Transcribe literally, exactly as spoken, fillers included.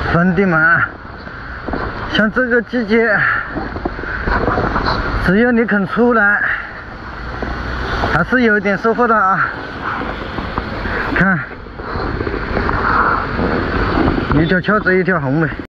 兄弟们，像这个季节，只要你肯出来，还是有点收获的啊！看，一条翘子，一条红尾。